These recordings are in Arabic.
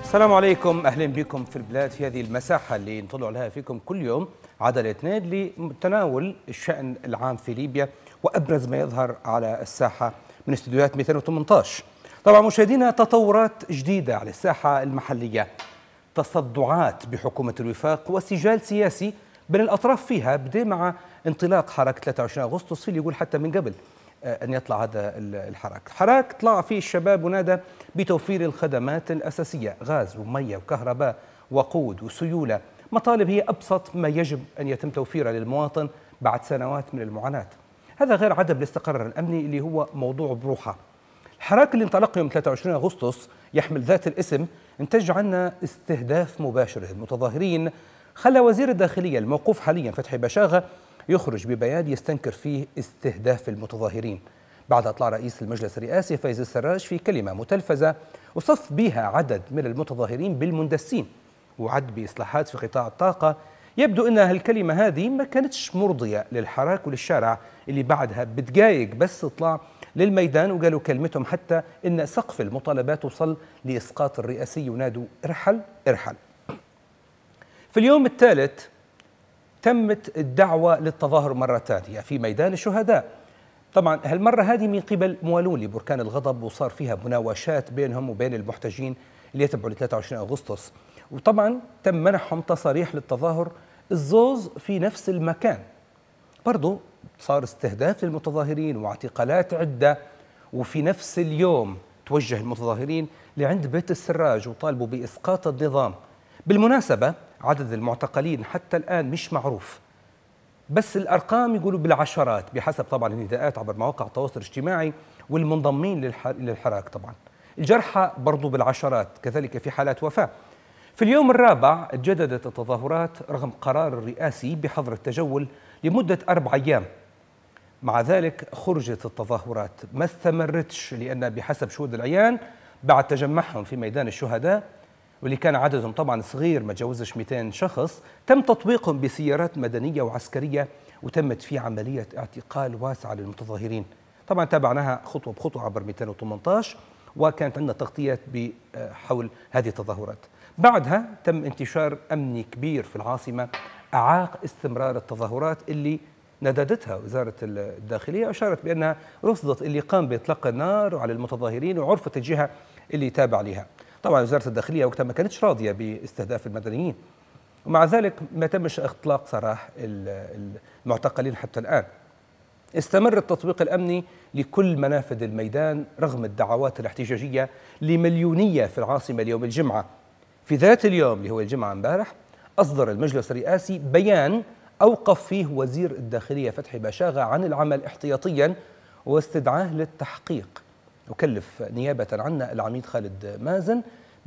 السلام عليكم، اهلا بكم في البلاد، في هذه المساحه اللي نطلع لها فيكم كل يوم عدد اثنين لتناول الشأن العام في ليبيا وابرز ما يظهر على الساحه من استديوهات 218. طبعا مشاهدينا، تطورات جديده على الساحه المحليه، تصدعات بحكومه الوفاق وسجال سياسي بين الاطراف فيها، بدا مع انطلاق حركه 23 اغسطس، في اللي يقول حتى من قبل أن يطلع هذا الحراك طلع فيه الشباب ونادى بتوفير الخدمات الأساسية، غاز ومية وكهرباء وقود وسيولة، مطالب هي أبسط ما يجب أن يتم توفيرها للمواطن بعد سنوات من المعاناة. هذا غير عدم الاستقرار الأمني اللي هو موضوع بروحه. الحراك اللي انطلق يوم 23 أغسطس يحمل ذات الاسم انتج عنا استهداف مباشر للمتظاهرين، خلى وزير الداخلية الموقوف حاليا فتحي بشاغة يخرج ببيان يستنكر فيه استهداف المتظاهرين، بعد اطلاع رئيس المجلس الرئاسي فايز السراج في كلمه متلفزه وصف بها عدد من المتظاهرين بالمندسين، وعد باصلاحات في قطاع الطاقه. يبدو ان هالكلمه هذه ما كانتش مرضيه للحراك وللشارع اللي بعدها بدقائق بس طلع للميدان وقالوا كلمتهم، حتى ان سقف المطالبات وصل لاسقاط الرئاسي ونادوا ارحل ارحل. في اليوم الثالث تمت الدعوة للتظاهر مرة ثانية في ميدان الشهداء. طبعا هالمرة هذه من قبل موالون لبركان الغضب، وصار فيها مناوشات بينهم وبين المحتجين اللي يتبعوا ل 23 أغسطس، وطبعا تم منحهم تصاريح للتظاهر الزوز في نفس المكان. برضو صار استهداف للمتظاهرين واعتقالات عدة، وفي نفس اليوم توجه المتظاهرين لعند بيت السراج وطالبوا بإسقاط النظام. بالمناسبة عدد المعتقلين حتى الآن مش معروف، بس الأرقام يقولوا بالعشرات بحسب طبعا النداءات عبر مواقع التواصل الاجتماعي والمنضمين للحراك. طبعا الجرحى برضو بالعشرات، كذلك في حالات وفاة. في اليوم الرابع تجددت التظاهرات رغم قرار الرئاسي بحظر التجول لمدة 4 أيام. مع ذلك خرجت التظاهرات ما استمرتش، لأن بحسب شهود العيان بعد تجمعهم في ميدان الشهداء واللي كان عددهم طبعا صغير ما تجاوزش 200 شخص، تم تطبيقهم بسيارات مدنية وعسكرية، وتمت في عملية اعتقال واسعة للمتظاهرين. طبعا تابعناها خطوة بخطوة عبر 218، وكانت عندنا تغطيات بحول هذه التظاهرات. بعدها تم انتشار أمني كبير في العاصمة أعاق استمرار التظاهرات اللي نددتها وزارة الداخلية، وأشارت بأنها رفضت اللي قام بإطلاق النار على المتظاهرين وعرفت الجهة اللي تابع لها. طبعا وزارة الداخلية وقتها ما كانتش راضية باستهداف المدنيين، ومع ذلك ما تمش اطلاق سراح المعتقلين حتى الآن. استمر التطبيق الأمني لكل منافذ الميدان رغم الدعوات الاحتجاجية لمليونية في العاصمة اليوم الجمعة. في ذات اليوم اللي هو الجمعة امبارح أصدر المجلس الرئاسي بيان أوقف فيه وزير الداخلية فتحي بشاغة عن العمل احتياطيا واستدعاه للتحقيق، وكلف نيابة عنا العميد خالد مازن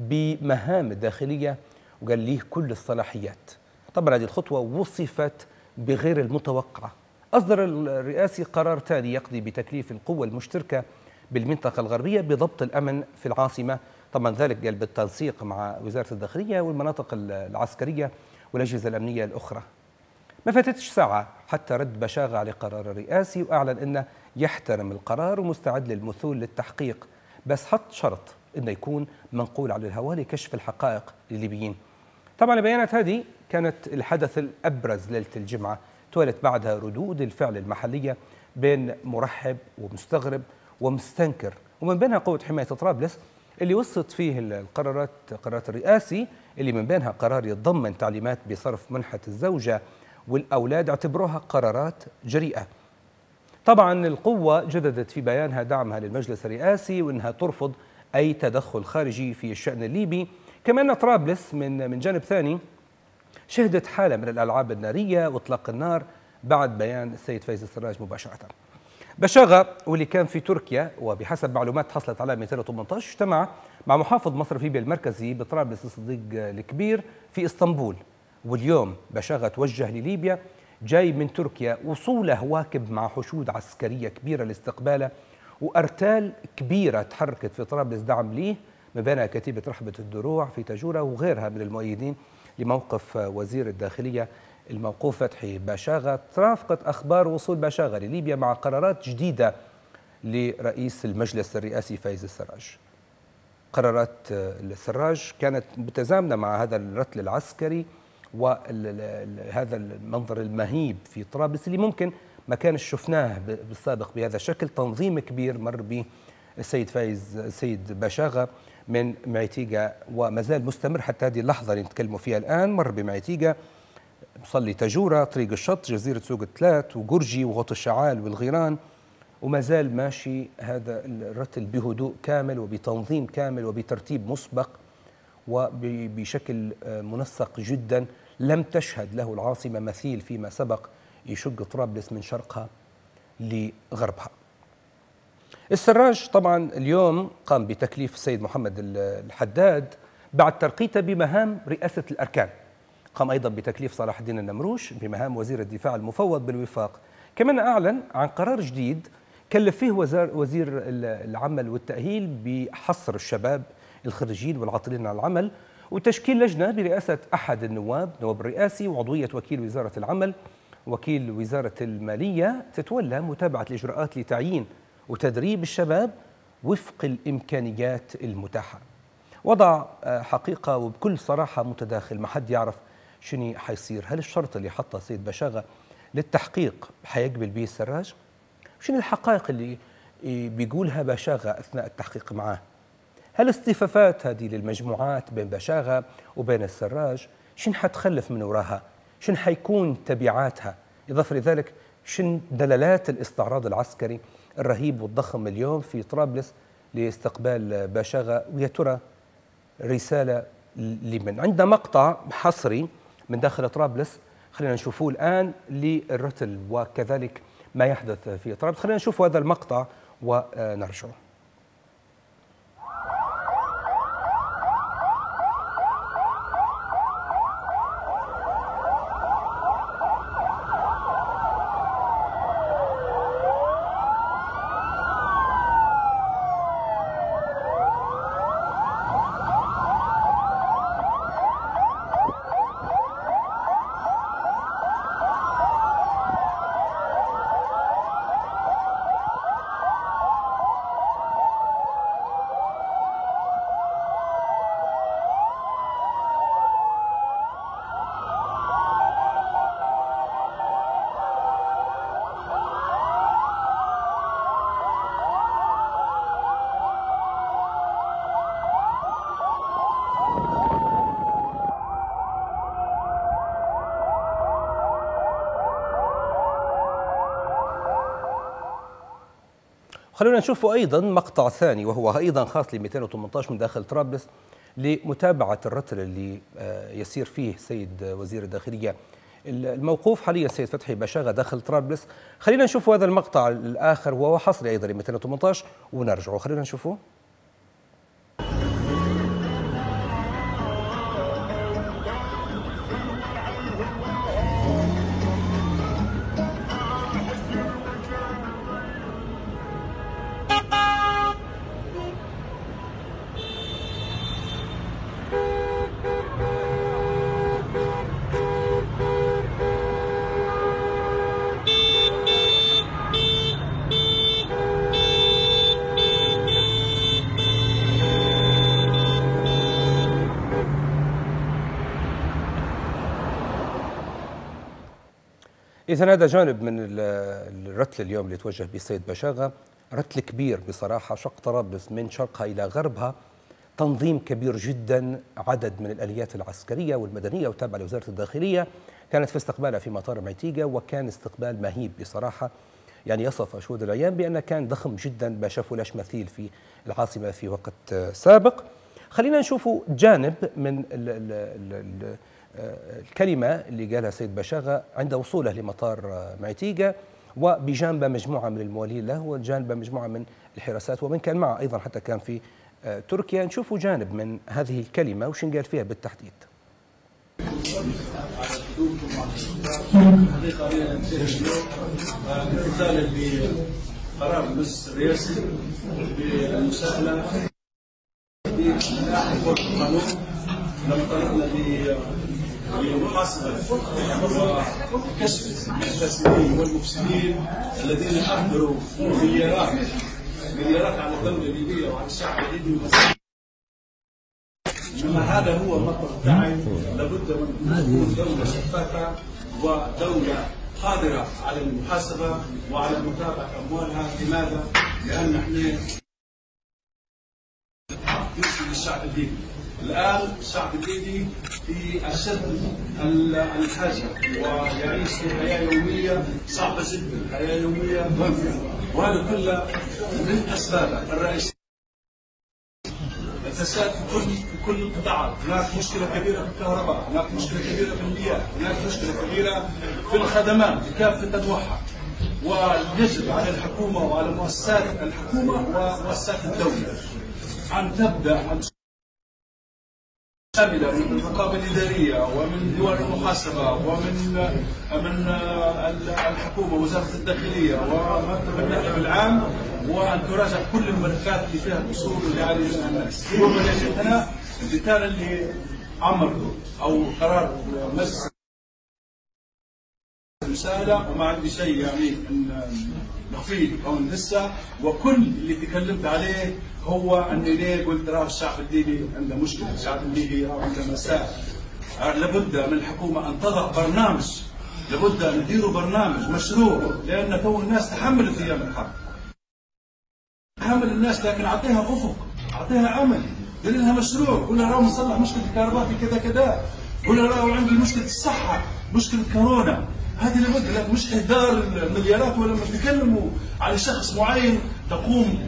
بمهام الداخلية وقال ليه كل الصلاحيات. طبعا هذه الخطوة وصفت بغير المتوقعة. أصدر الرئاسي قرار ثاني يقضي بتكليف القوة المشتركة بالمنطقة الغربية بضبط الأمن في العاصمة، طبعا ذلك قال بالتنسيق مع وزارة الداخلية والمناطق العسكرية والأجهزة الأمنية الأخرى. ما فاتتش ساعة حتى رد بشاغة على قرار الرئاسي وأعلن أنه يحترم القرار ومستعد للمثول للتحقيق، بس حط شرط أنه يكون منقول على الهواء لكشف الحقائق للليبيين. طبعا البيانات هذه كانت الحدث الأبرز ليلة الجمعة، توالت بعدها ردود الفعل المحلية بين مرحب ومستغرب ومستنكر، ومن بينها قوة حماية طرابلس اللي وصلت فيه قرارات الرئاسي، اللي من بينها قرار يتضمن تعليمات بصرف منحة الزوجة والأولاد، اعتبروها قرارات جريئة. طبعا القوة جددت في بيانها دعمها للمجلس الرئاسي وأنها ترفض أي تدخل خارجي في الشأن الليبي. كمان طرابلس من جانب ثاني شهدت حالة من الألعاب النارية وإطلاق النار بعد بيان السيد فايز السراج مباشرة. بشاغة واللي كان في تركيا وبحسب معلومات حصلت على 218 اجتمع مع محافظ مصرف ليبيا المركزي بطرابلس الصديق الكبير في اسطنبول، واليوم بشاغة توجه لليبيا جاي من تركيا، وصوله واكب مع حشود عسكرية كبيرة لاستقباله وأرتال كبيرة تحركت في طرابلس دعم ليه، من بينها كتيبة رحبة الدروع في تاجورة وغيرها من المؤيدين لموقف وزير الداخلية الموقوف فتحي بشاغة. ترافقت أخبار وصول بشاغة لليبيا مع قرارات جديدة لرئيس المجلس الرئاسي فايز السراج. قرارات السراج كانت متزامنة مع هذا الرتل العسكري وهذا المنظر المهيب في طرابلس اللي ممكن ما كانش شفناه بالسابق بهذا الشكل. تنظيم كبير مر به السيد فايز السيد باشاغا من معيتيقا وما زال مستمر حتى هذه اللحظة اللي نتكلموا فيها الآن. مر بمعيتيقا، مصلي تجورة، طريق الشط، جزيرة سوق الثلاث وقرجي وغوط الشعال والغيران، وما زال ماشي هذا الرتل بهدوء كامل وبتنظيم كامل وبترتيب مسبق وبشكل منسق جدا لم تشهد له العاصمة مثيل فيما سبق يشق طرابلس من شرقها لغربها. السراج طبعا اليوم قام بتكليف السيد محمد الحداد بعد ترقيته بمهام رئاسة الأركان. قام أيضا بتكليف صلاح الدين النمروش بمهام وزير الدفاع المفوض بالوفاق. كمان أعلن عن قرار جديد كلف فيه وزير العمل والتأهيل بحصر الشباب الخريجين والعاطلين عن العمل وتشكيل لجنة برئاسة أحد النواب، نواب الرئاسي وعضوية وكيل وزارة العمل وكيل وزارة المالية، تتولى متابعة الإجراءات لتعيين وتدريب الشباب وفق الإمكانيات المتاحة. وضع حقيقة وبكل صراحة متداخل، ما حد يعرف شنو حيصير. هل الشرط اللي حطه سيد باشاغا للتحقيق حيقبل به السراج؟ شنو الحقائق اللي بيقولها باشاغا أثناء التحقيق معاه؟ هل الاصطفافات هذه للمجموعات بين باشاغا وبين السراج شنو حتخلف من وراها؟ شنو حيكون تبعاتها؟ إضافة لذلك شنو دلالات الاستعراض العسكري الرهيب والضخم اليوم في طرابلس لاستقبال باشاغا؟ ويا ترى رسالة لمن؟ عندنا مقطع حصري من داخل طرابلس خلينا نشوفوه الآن للرتل وكذلك ما يحدث في طرابلس. خلينا نشوف هذا المقطع ونرجع. خلونا نشوف أيضا مقطع ثاني وهو أيضا خاص ل 218 من داخل طرابلس لمتابعة الرتل اللي يسير فيه سيد وزير الداخلية الموقوف حاليا سيد فتحي باشاغا داخل طرابلس. خلينا نشوف هذا المقطع الآخر وهو حصري أيضا ل 218 ونرجعه. خلينا نشوفه. إذا هذا جانب من الرتل اليوم اللي توجه به السيد باشاغا، رتل كبير بصراحة، شق طرابلس من شرقها إلى غربها، تنظيم كبير جدا، عدد من الآليات العسكرية والمدنية وتابعة لوزارة الداخلية كانت في استقبالها في مطار معيتيقا، وكان استقبال مهيب بصراحة. يعني يصف شهود العيان بأنه كان ضخم جدا ما شافوا لاش مثيل في العاصمة في وقت سابق. خلينا نشوفوا جانب من الكلمة اللي قالها سيد باشاغا عند وصوله لمطار معيتيقا، وبجانبه مجموعة من الموالين له وجانبه مجموعة من الحراسات، ومن كان معه أيضا حتى كان في تركيا. نشوفوا جانب من هذه الكلمة وش قال فيها بالتحديد. امتثالا لقرار المجلس الرئاسي بالمساءلة بإحياء القانون، لما طلبنا لمحاسبة وكشف الفاسدين والمفسدين الذين أحضروا مليارات على الدولة الليبية وعلى الشعب الليبي. اما هذا هو المطلب تاعي. لابد من تكون دوله شفافه ودوله قادره على المحاسبه وعلى متابعه اموالها. لماذا؟ لان احنا يرسل الشعب الليبي. الان الشعب الليبي في اشد الحاجه ويعيش في حياه يوميه صعبه جدا، حياه يوميه ضنكه، وهذا كله من اسبابه الرئيسيه الفساد في كل القطاعات. هناك مشكله كبيره في الكهرباء، هناك مشكله كبيره في المياه، هناك مشكله كبيره في الخدمات بكافه انواعها. ويجب على الحكومه وعلى مؤسسات الحكومه ومؤسسات الدوله ان تبدا شامله من الرقابه الاداريه ومن ديوان المحاسبه ومن الحكومه وزاره الداخليه ومكتب النائب العام، وان تراجع كل الملفات اللي فيها الاصول اللي عليها الناس. اليوم اللي جيت انا اللي كان اللي عمر او قرار مجلس رساله وما عندي شيء يعني نخفيه او لسه، وكل اللي تكلمت عليه هو اني ليه قلت راه الشعب الليبي عنده مشكله، الشعب الليبي راه عنده مسائل. لابد من الحكومه ان تضع برنامج، لابد ان نديروا برنامج مشروع، لان تو الناس تحملت ايام الحرب. تحمل الناس، لكن اعطيها افق، اعطيها امل، دير لها مشروع، قول لها راه نصلح مشكله الكهرباء في كذا كذا، قول لها راه عندي مشكله الصحه، مشكله كورونا. هذه لابد، لكن مش اهدار المليارات ولا لما تتكلموا على شخص معين تقوم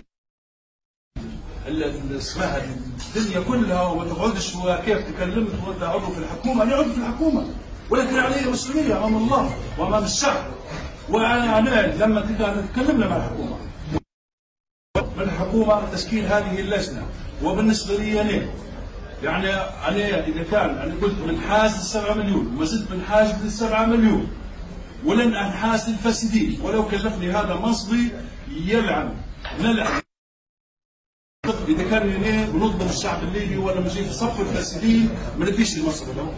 اسمها الدنيا كلها وما تقعدش كيف تكلمت وانت عضو في الحكومه. انا عضو في الحكومه ولكن علي مسؤوليه امام الله وامام الشعب، وانا لما تكلمنا مع الحكومه من الحكومه تشكيل هذه اللجنه. وبالنسبه لي انا يعني انا اذا كان انا قلت منحاز ل 7 مليون وما زلت منحاز ل 7 مليون ولن انحاز للفاسدين، ولو كلفني هذا منصبي يلعن نلعن. اذا كان هنا بنظلم الشعب الليبي ولا بنجي في صف الفاسدين ما نديش المنصب له.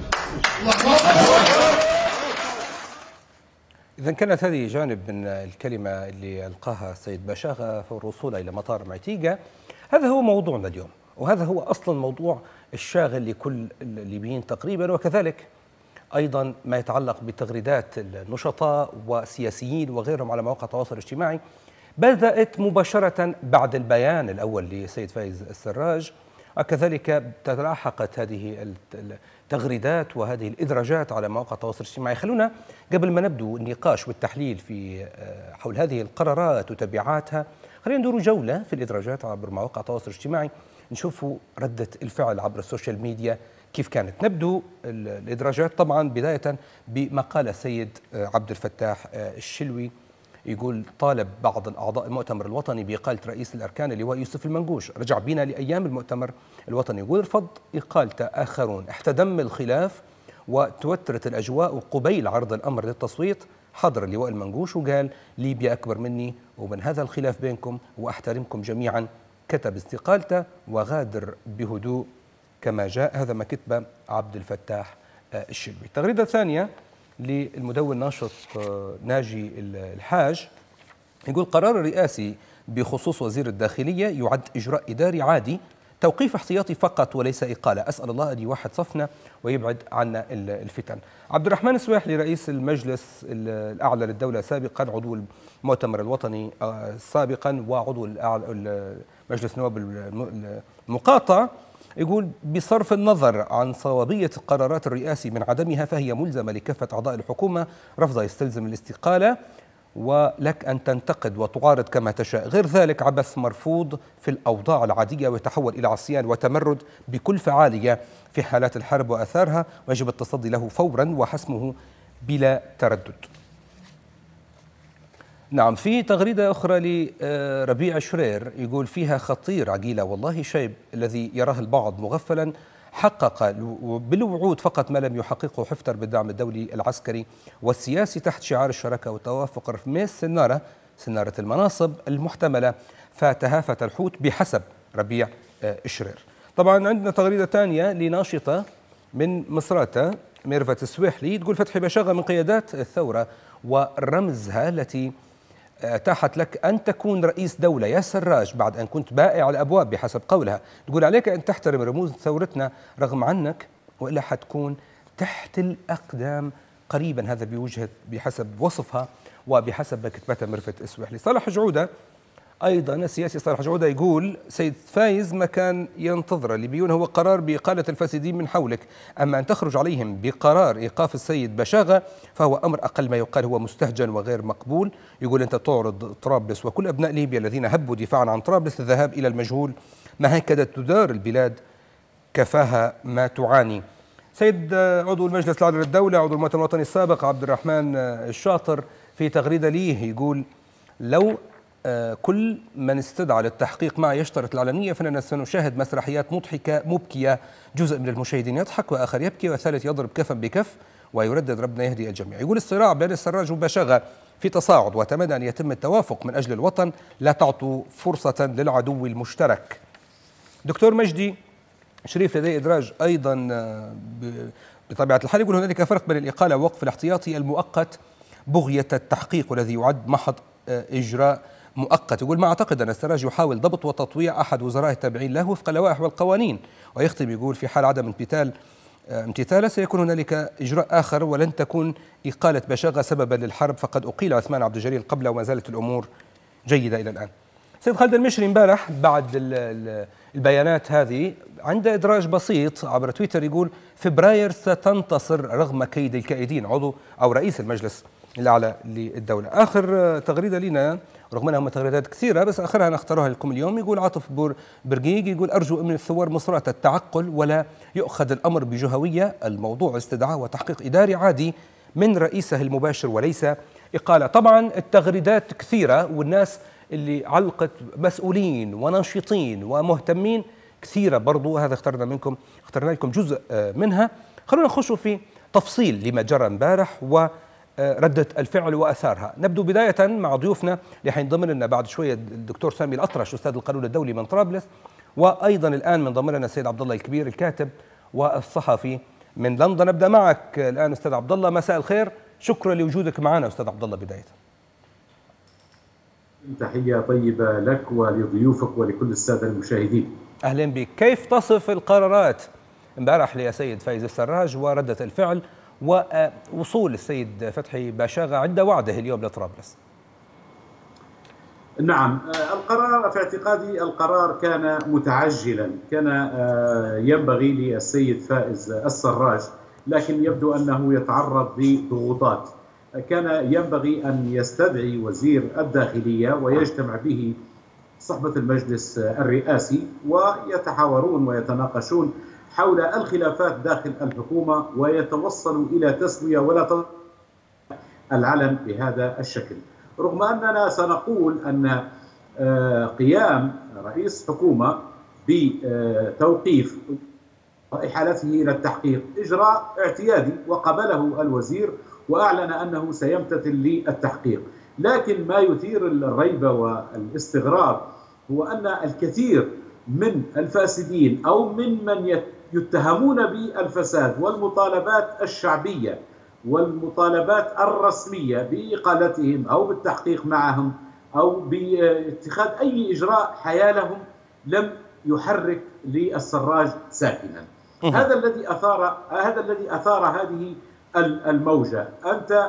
إذا كانت هذه جانب من الكلمة اللي ألقاها السيد باشاغا فور الوصول إلى مطار معتيقة. هذا هو موضوعنا اليوم، وهذا هو أصلا موضوع الشاغل لكل الليبيين تقريبا، وكذلك أيضا ما يتعلق بتغريدات النشطاء وسياسيين وغيرهم على مواقع التواصل الاجتماعي. بدأت مباشرة بعد البيان الأول لسيد فايز السراج، وكذلك تلاحقت هذه التغريدات وهذه الإدراجات على مواقع التواصل الاجتماعي. خلونا قبل ما نبدو النقاش والتحليل في حول هذه القرارات وتبعاتها، خلينا ندور جولة في الإدراجات عبر مواقع التواصل الاجتماعي، نشوفوا ردة الفعل عبر السوشيال ميديا كيف كانت. نبدو الإدراجات طبعا بداية بمقال السيد عبد الفتاح الشلوي، يقول: طالب بعض الأعضاء المؤتمر الوطني بإقالة رئيس الأركان اللواء يوسف المنقوش. رجع بنا لأيام المؤتمر الوطني، يقول: رفض إقالته آخرون، احتدم الخلاف وتوترت الأجواء قبيل عرض الأمر للتصويت. حضر اللواء المنقوش وقال: ليبيا أكبر مني ومن هذا الخلاف بينكم وأحترمكم جميعا. كتب استقالته وغادر بهدوء كما جاء. هذا ما كتبه عبد الفتاح الشلوي. التغريدة الثانية للمدون ناشط ناجي الحاج، يقول: قرار رئاسي بخصوص وزير الداخلية يعد إجراء إداري عادي، توقيف احتياطي فقط وليس إقالة. أسأل الله أن يوحد صفنا ويبعد عنا الفتن. عبد الرحمن السويحلي رئيس المجلس الأعلى للدولة سابقا، عضو المؤتمر الوطني سابقا وعضو مجلس النواب المقاطع، يقول: بصرف النظر عن صوابية قرارات الرئاسي من عدمها فهي ملزمة لكافة أعضاء الحكومة، رفضها يستلزم الاستقالة، ولك أن تنتقد وتعارض كما تشاء، غير ذلك عبث مرفوض في الأوضاع العادية ويتحول إلى عصيان وتمرد بكل فعالية في حالات الحرب وأثارها، ويجب التصدي له فورا وحسمه بلا تردد. نعم، في تغريدة أخرى لربيع شرير، يقول فيها: خطير عقيلة والله شيب الذي يراه البعض مغفلا، حقق بالوعود فقط ما لم يحققه، حفتر بالدعم الدولي العسكري والسياسي تحت شعار الشراكة والتوافق، رفميس سنارة المناصب المحتملة، فتهافت الحوت بحسب ربيع شرير. طبعا عندنا تغريدة ثانية لناشطة من مصراتة ميرفت السويحلي، تقول: فتحي باشاغا من قيادات الثورة ورمزها التي أتاحت لك أن تكون رئيس دولة يا سراج بعد أن كنت بائع الأبواب بحسب قولها، تقول عليك أن تحترم رموز ثورتنا رغم عنك وإلا حتكون تحت الأقدام قريبا. هذا بوجهة بحسب وصفها وبحسب ما كتبتها مرفت اسوحلي. صالح جعودة أيضا السياسي صالح جعودة يقول سيد فايز ما كان ينتظر الليبيون هو قرار بإقالة الفاسدين من حولك، أما أن تخرج عليهم بقرار إيقاف السيد بشاغة فهو أمر أقل ما يقال هو مستهجن وغير مقبول. يقول أنت تعرض طرابلس وكل أبناء ليبيا الذين هبوا دفاعا عن طرابلس الذهاب إلى المجهول، ما هكذا تدار البلاد كفاها ما تعاني. سيد عضو المجلس الأعلى للدولة عضو المؤتمر الوطني السابق عبد الرحمن الشاطر في تغريدة ليه يقول لو كل من استدعى للتحقيق معه يشترط العلنية فإننا سنشاهد مسرحيات مضحكة مبكية، جزء من المشاهدين يضحك وآخر يبكي والثالث يضرب كفا بكف ويردد ربنا يهدي الجميع. يقول الصراع بين السراج وبشاغة في تصاعد وأتمنى أن يتم التوافق من أجل الوطن، لا تعطوا فرصة للعدو المشترك. دكتور مجدي شريف لديه إدراج أيضا بطبيعة الحال يقول هنالك فرق بين الإقالة ووقف الاحتياطي المؤقت بغية التحقيق والذي يعد محض إجراء مؤقت. يقول ما أعتقد أن السراج يحاول ضبط وتطويع أحد وزراء التابعين له وفق اللوائح والقوانين. ويختم يقول في حال عدم امتثاله سيكون هنالك إجراء آخر ولن تكون إقالة بشاغة سببا للحرب، فقد أقيل عثمان عبد الجليل قبله وما زالت الأمور جيدة إلى الآن. سيد خالد المشري امبارح بعد البيانات هذه عنده إدراج بسيط عبر تويتر يقول فبراير ستنتصر رغم كيد الكائدين، عضو أو رئيس المجلس الأعلى للدولة. آخر تغريدة لنا رغم أنها تغريدات كثيرة بس آخرها نختارها لكم اليوم، يقول عاطف برقيق يقول أرجو من الثوار مصرة التعقل ولا يؤخذ الأمر بجهوية، الموضوع استدعاء وتحقيق إداري عادي من رئيسه المباشر وليس إقالة. طبعا التغريدات كثيرة والناس اللي علقت مسؤولين وناشطين ومهتمين كثيرة برضو، هذا اخترنا لكم جزء منها. خلونا نخش في تفصيل لما جرى امبارح وردة الفعل وأثارها. نبدو بداية مع ضيوفنا اللي حينضم لنا بعد شوية الدكتور سامي الأطرش أستاذ القانون الدولي من طرابلس، وأيضا الآن منضم لنا السيد عبد الله الكبير الكاتب والصحفي من لندن. نبدأ معك الآن أستاذ عبد الله، مساء الخير، شكرا لوجودك معنا أستاذ عبد الله. بداية تحية طيبة لك ولضيوفك ولكل السادة المشاهدين. أهلا بك. كيف تصف القرارات امبارح للسيد فايز السراج وردة الفعل ووصول السيد فتحي بشاغة عند وعده اليوم لطرابلس؟ نعم، القرار في اعتقادي القرار كان متعجلا، كان ينبغي للسيد فائز السراج، لكن يبدو أنه يتعرض لضغوطات. كان ينبغي أن يستدعي وزير الداخلية ويجتمع به صحبة المجلس الرئاسي ويتحاورون ويتناقشون حول الخلافات داخل الحكومة ويتوصلوا إلى تسوية ولا العلن بهذا الشكل. رغم أننا سنقول أن قيام رئيس حكومة بتوقيف وإحالته إلى التحقيق إجراء اعتيادي وقبله الوزير وأعلن أنه سيمتثل للتحقيق، لكن ما يثير الريب والاستغراب هو أن الكثير من الفاسدين أو من يتهمون بالفساد والمطالبات الشعبية والمطالبات الرسمية بإقالتهم أو بالتحقيق معهم أو باتخاذ أي إجراء حيالهم لم يحرك للسراج ساكنا. هذا الذي أثار هذه الموجة. أنت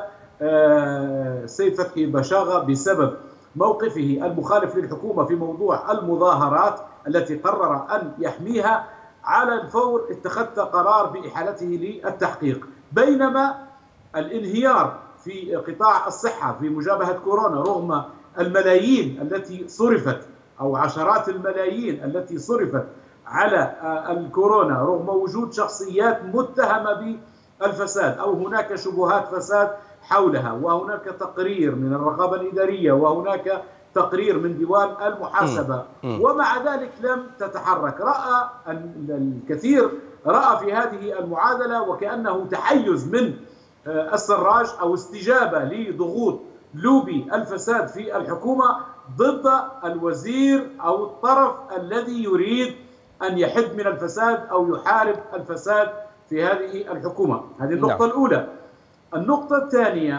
سيد فتحي بشاغة بسبب موقفه المخالف للحكومة في موضوع المظاهرات التي قرر أن يحميها على الفور اتخذت قرار بإحالته للتحقيق، بينما الانهيار في قطاع الصحة في مجابهة كورونا رغم الملايين التي صرفت أو عشرات الملايين التي صرفت على الكورونا رغم وجود شخصيات متهمة بالفساد أو هناك شبهات فساد حولها وهناك تقرير من الرقابة الإدارية وهناك تقرير من ديوان المحاسبة، ومع ذلك لم تتحرك. رأى الكثير في هذه المعادلة وكأنه تحيز من السراج أو استجابة لضغوط لوبي الفساد في الحكومة ضد الوزير أو الطرف الذي يريد أن يحد من الفساد أو يحارب الفساد في هذه الحكومة. هذه النقطة الأولى. النقطة الثانية،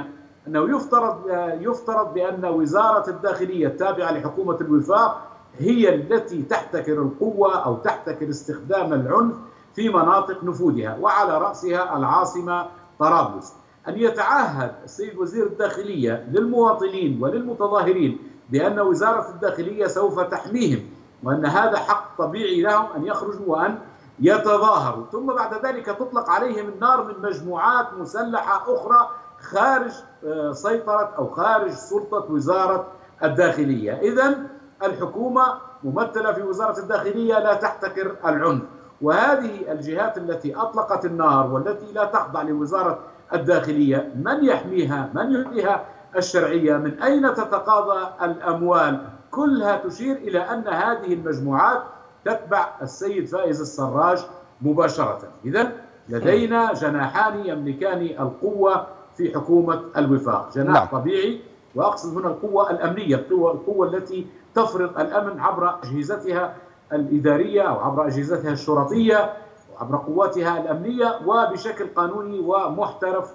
أنه يفترض بأن وزارة الداخلية التابعة لحكومة الوفاق هي التي تحتكر القوة أو تحتكر استخدام العنف في مناطق نفوذها، وعلى رأسها العاصمة طرابلس. أن يتعهد السيد وزير الداخلية للمواطنين وللمتظاهرين بأن وزارة الداخلية سوف تحميهم، وأن هذا حق طبيعي لهم أن يخرجوا وأن يتظاهروا، ثم بعد ذلك تطلق عليهم النار من مجموعات مسلحة أخرى خارج سيطرة أو خارج سلطة وزارة الداخلية. إذن الحكومة ممثلة في وزارة الداخلية لا تحتكر العنف، وهذه الجهات التي أطلقت النار والتي لا تخضع لوزارة الداخلية من يحميها؟ من يعطيها الشرعية؟ من أين تتقاضى الأموال؟ كلها تشير إلى أن هذه المجموعات تتبع السيد فائز السراج مباشرة. إذن لدينا جناحان يملكان القوة في حكومة الوفاق، جناح طبيعي، وأقصد هنا القوة الأمنية، القوة التي تفرض الأمن عبر أجهزتها الإدارية أو عبر أجهزتها الشرطية وعبر قواتها الأمنية وبشكل قانوني ومحترف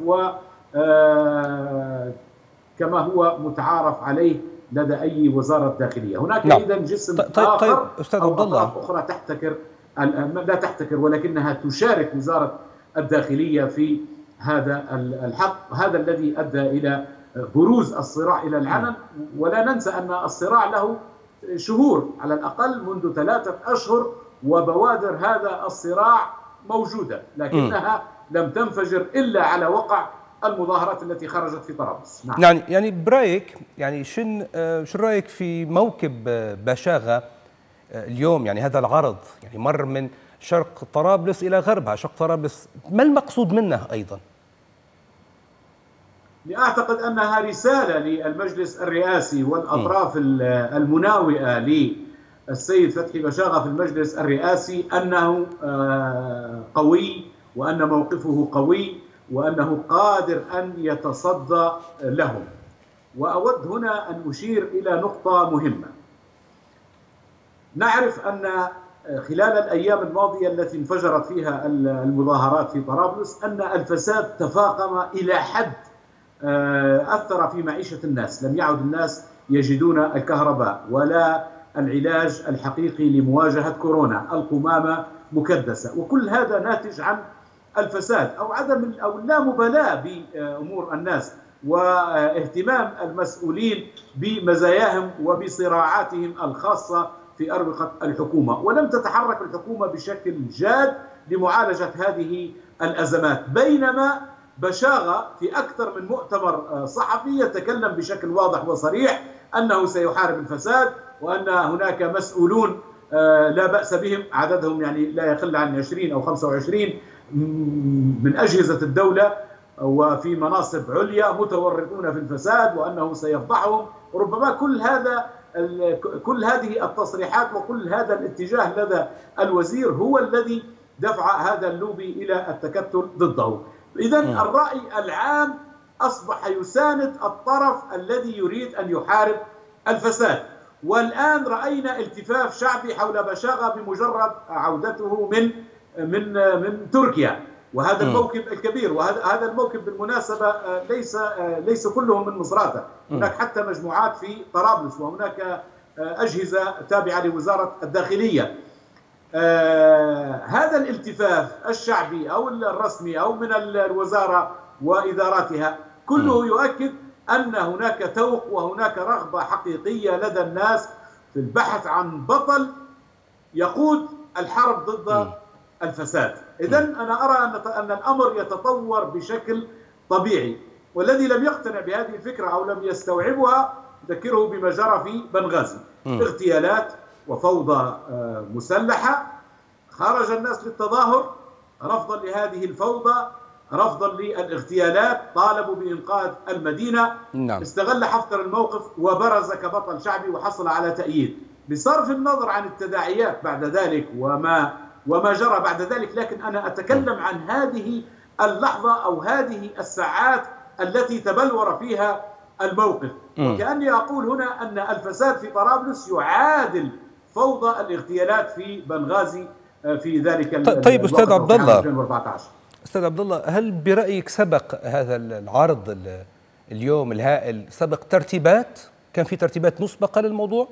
كما هو متعارف عليه لدى أي وزارة داخلية. هناك إذن جسم آخر أو أطراف أخرى تحتكر لا تحتكر ولكنها تشارك وزارة الداخلية في هذا الحق، هذا الذي أدى إلى بروز الصراع إلى العلن. ولا ننسى أن الصراع له شهور، على الأقل منذ 3 أشهر، وبوادر هذا الصراع موجودة، لكنها لم تنفجر إلا على وقع المظاهرات التي خرجت في طرابلس. نعم. يعني برايك، يعني شن رايك في موكب بشاغة اليوم؟ يعني هذا العرض يعني مر من شرق طرابلس إلى غربها، شرق طرابلس، ما المقصود منه أيضا؟ أعتقد أنها رسالة للمجلس الرئاسي والأطراف المناوئة للسيد فتحي بشاغة في المجلس الرئاسي أنه قوي، وأن موقفه قوي، وأنه قادر أن يتصدى لهم. وأود هنا أن أشير إلى نقطة مهمة. نعرف أن خلال الأيام الماضية التي انفجرت فيها المظاهرات في طرابلس أن الفساد تفاقم إلى حد أثر في معيشة الناس. لم يعد الناس يجدون الكهرباء ولا العلاج الحقيقي لمواجهة كورونا، القمامة مكدسة، وكل هذا ناتج عن الفساد أو عدم أو اللامبالاة بأمور الناس واهتمام المسؤولين بمزاياهم وبصراعاتهم الخاصة في أروقة الحكومة. ولم تتحرك الحكومة بشكل جاد لمعالجة هذه الأزمات، بينما بشاغة في أكثر من مؤتمر صحفي يتكلم بشكل واضح وصريح أنه سيحارب الفساد، وأن هناك مسؤولون لا بأس بهم، عددهم يعني لا يقل عن 20 أو 25 من أجهزة الدولة وفي مناصب عليا متورطون في الفساد، وأنه سيفضحهم. وربما كل هذه التصريحات وكل هذا الاتجاه لدى الوزير هو الذي دفع هذا اللوبي إلى التكتل ضده. إذن الرأي العام أصبح يساند الطرف الذي يريد أن يحارب الفساد. والآن رأينا التفاف شعبي حول بشاغة بمجرد عودته من تركيا، وهذا الموكب الكبير. وهذا الموكب بالمناسبة ليس كلهم من مصراتة، هناك حتى مجموعات في طرابلس، وهناك أجهزة تابعة لوزارة الداخلية. هذا الالتفاف الشعبي أو الرسمي أو من الوزارة وإداراتها كله يؤكد أن هناك توق وهناك رغبة حقيقية لدى الناس في البحث عن بطل يقود الحرب ضد الفساد. إذن أنا أرى أن الأمر يتطور بشكل طبيعي، والذي لم يقتنع بهذه الفكرة أو لم يستوعبها ذكره بما جرى في بنغازي، اغتيالات وفوضى مسلحة. خرج الناس للتظاهر رفضا لهذه الفوضى، رفضا للاغتيالات، طالبوا بإنقاذ المدينة. استغل حفتر الموقف وبرز كبطل شعبي وحصل على تأييد، بصرف النظر عن التداعيات بعد ذلك وما جرى بعد ذلك. لكن أنا أتكلم عن هذه اللحظة أو هذه الساعات التي تبلور فيها الموقف، وكأني أقول هنا أن الفساد في طرابلس يعادل فوضى الاغتيالات في بنغازي في ذلك طيب أستاذ عبد الله، 2014. أستاذ عبد الله، هل برأيك سبق هذا العرض اليوم الهائل سبق ترتيبات؟ كان في ترتيبات مسبقة للموضوع؟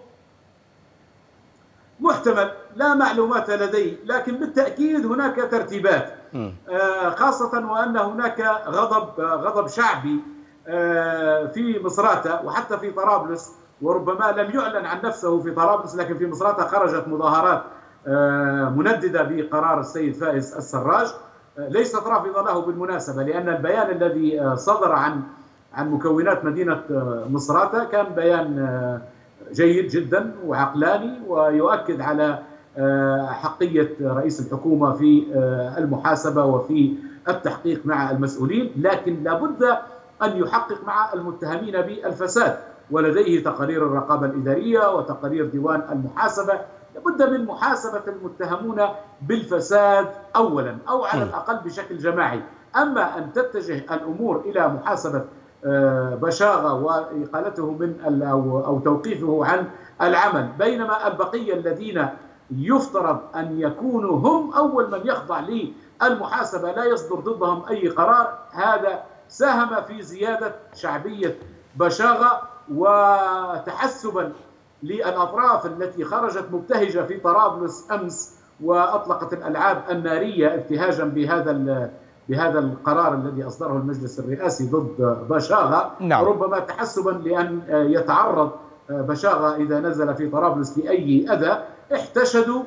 محتمل، لا معلومات لدي، لكن بالتأكيد هناك ترتيبات، خاصة وأن هناك غضب شعبي في مصراتة وحتى في طرابلس، وربما لم يعلن عن نفسه في طرابلس، لكن في مصراتة خرجت مظاهرات منددة بقرار السيد فائز السراج، ليست رافضة له بالمناسبة، لأن البيان الذي صدر عن مكونات مدينة مصراتة كان بيان جيد جدا وعقلاني، ويؤكد على حقية رئيس الحكومة في المحاسبة وفي التحقيق مع المسؤولين، لكن لابد أن يحقق مع المتهمين بالفساد، ولديه تقارير الرقابة الإدارية وتقارير ديوان المحاسبة. لابد من محاسبة المتهمون بالفساد أولا، أو على الأقل بشكل جماعي. أما أن تتجه الأمور إلى محاسبة بشاغة وإقالته من أو توقيفه عن العمل، بينما البقية الذين يفترض أن يكونوا هم أول من يخضع للمحاسبة لا يصدر ضدهم أي قرار، هذا ساهم في زيادة شعبية بشاغة وتحسبا للأطراف التي خرجت مبتهجة في طرابلس أمس وأطلقت الألعاب النارية ابتهاجا بهذا القرار الذي أصدره المجلس الرئاسي ضد بشاغة. نعم. ربما تحسبا لأن يتعرض بشاغة إذا نزل في طرابلس لأي أذى، احتشدوا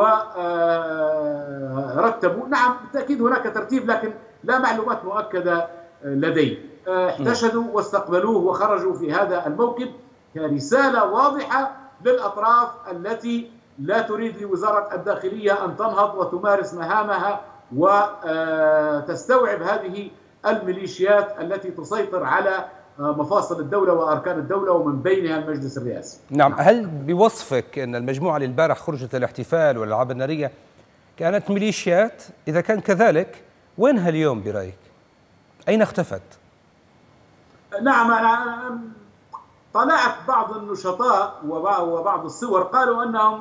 ورتبوا. نعم بالتأكيد هناك ترتيب، لكن لا معلومات مؤكدة لدي. احتشدوا واستقبلوه وخرجوا في هذا الموكب كرسالة واضحة للأطراف التي لا تريد لوزارة الداخلية أن تنهض وتمارس مهامها وتستوعب هذه الميليشيات التي تسيطر على مفاصل الدولة وأركان الدولة ومن بينها المجلس الرئاسي. نعم. هل بوصفك أن المجموعة اللي البارح خرجت الاحتفال والألعاب النارية كانت ميليشيات؟ إذا كان كذلك وينها اليوم برأيك؟ أين اختفت؟ نعم، أنا طلعت بعض النشطاء وبعض الصور قالوا أنهم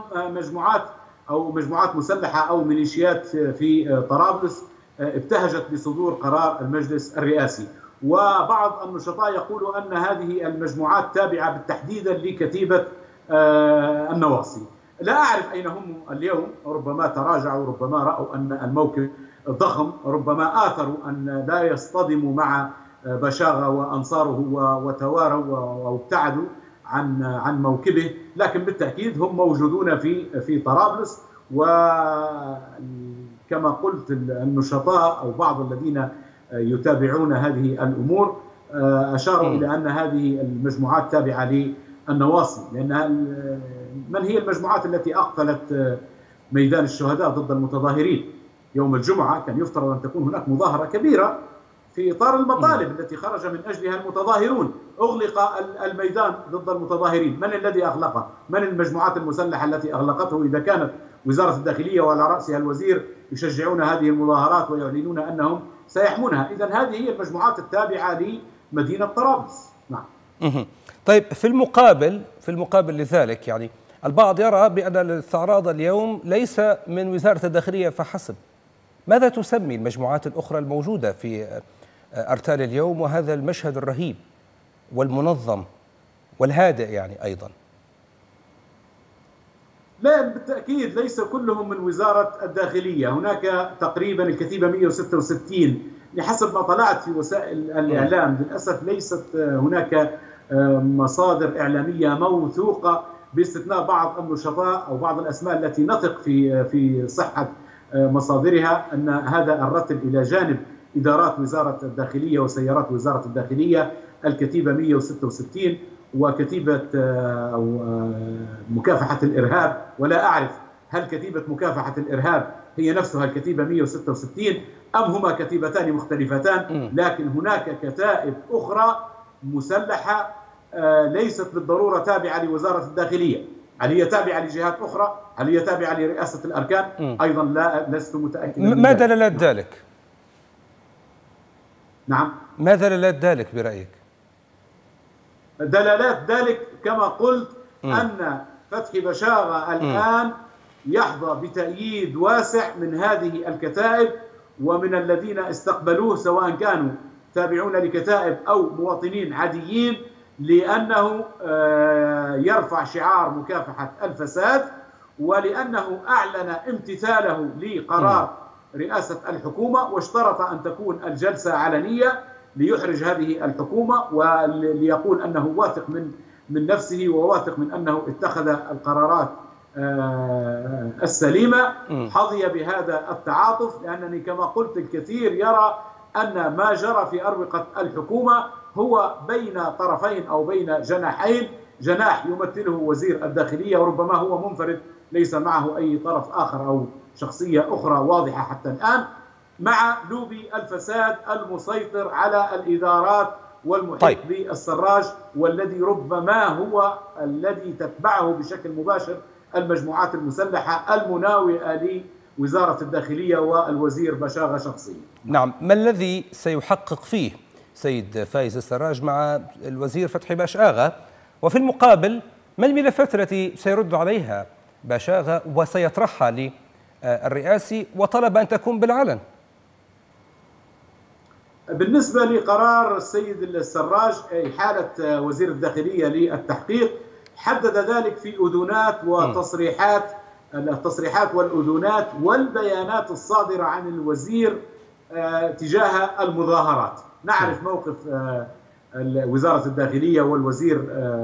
مجموعات مسلحة أو ميليشيات في طرابلس ابتهجت بصدور قرار المجلس الرئاسي، وبعض النشطاء يقولوا أن هذه المجموعات تابعة بالتحديد لكتيبة النواصي. لا أعرف أين هم اليوم، ربما تراجعوا، ربما رأوا أن الموقف ضخم، ربما آثروا أن لا يصطدموا مع بشاغة وأنصاره وتواروا وابتعدوا عن موكبه، لكن بالتأكيد هم موجودون في طرابلس. وكما قلت النشطاء أو بعض الذين يتابعون هذه الأمور أشاروا إلى أن هذه المجموعات تابعة للنواصي، لأنها من هي المجموعات التي أقفلت ميدان الشهداء ضد المتظاهرين يوم الجمعة. كان يفترض أن تكون هناك مظاهرة كبيرة في إطار المطالب التي خرج من أجلها المتظاهرون. أغلق الميدان ضد المتظاهرين، من الذي أغلقه؟ من المجموعات المسلحة التي أغلقته؟ إذا كانت وزارة الداخلية وعلى رأسها الوزير يشجعون هذه المظاهرات ويعلنون أنهم سيحمونها، إذن هذه هي المجموعات التابعة لمدينة طرابلس. نعم. طيب في المقابل لذلك، يعني البعض يرى بأن الاستعراض اليوم ليس من وزارة الداخلية فحسب. ماذا تسمي المجموعات الأخرى الموجودة في أرتال اليوم وهذا المشهد الرهيب والمنظم والهادئ يعني أيضا؟ لا بالتأكيد ليس كلهم من وزارة الداخلية، هناك تقريبا الكتيبة 166 بحسب ما طلعت في وسائل الإعلام. للأسف ليست هناك مصادر إعلامية موثوقة باستثناء بعض النشطاء أو بعض الأسماء التي نثق في صحة مصادرها أن هذا الرتب إلى جانب إدارات وزارة الداخلية وسيارات وزارة الداخلية الكتيبة 166 وكتيبة مكافحة الإرهاب. ولا أعرف هل كتيبة مكافحة الإرهاب هي نفسها الكتيبة 166 أم هما كتيبتان مختلفتان، لكن هناك كتائب أخرى مسلحة ليست بالضرورة تابعة لوزارة الداخلية. هل هي تابعة لجهات أخرى؟ هل هي تابعة لرئاسة الأركان؟ أيضا لست متأكد. ما دلالات ذلك؟ نعم، ما دلالات ذلك برأيك؟ دلالات ذلك كما قلت أن فتحي بشاغة الآن يحظى بتأييد واسع من هذه الكتائب ومن الذين استقبلوه سواء كانوا تابعون لكتائب أو مواطنين عاديين، لأنه يرفع شعار مكافحة الفساد، ولأنه أعلن امتثاله لقرار رئاسة الحكومة، واشترط أن تكون الجلسة علنية ليحرج هذه الحكومة وليقول أنه واثق من نفسه وواثق من أنه اتخذ القرارات السليمة. حظي بهذا التعاطف، لأنني كما قلت الكثير يرى أن ما جرى في أروقة الحكومة هو بين طرفين أو بين جناحين، جناح يمثله وزير الداخلية وربما هو منفرد ليس معه أي طرف آخر أو شخصية أخرى واضحة حتى الآن، مع لوبي الفساد المسيطر على الإدارات والمحيط بالسراج، والذي ربما هو الذي تتبعه بشكل مباشر المجموعات المسلحة المناوئة لوزارة الداخلية والوزير بشاغة شخصيا. نعم، ما الذي سيحقق فيه سيد فايز السراج مع الوزير فتحي بشاغة؟ وفي المقابل ما الملفات التي سيرد عليها بشاغة وسيطرحها للرئاسي وطلب أن تكون بالعلن؟ بالنسبة لقرار السيد السراج إحالة وزير الداخلية للتحقيق، حدد ذلك في أذونات وتصريحات، التصريحات والأذونات والبيانات الصادرة عن الوزير تجاه المظاهرات. نعرف موقف وزارة الداخلية والوزير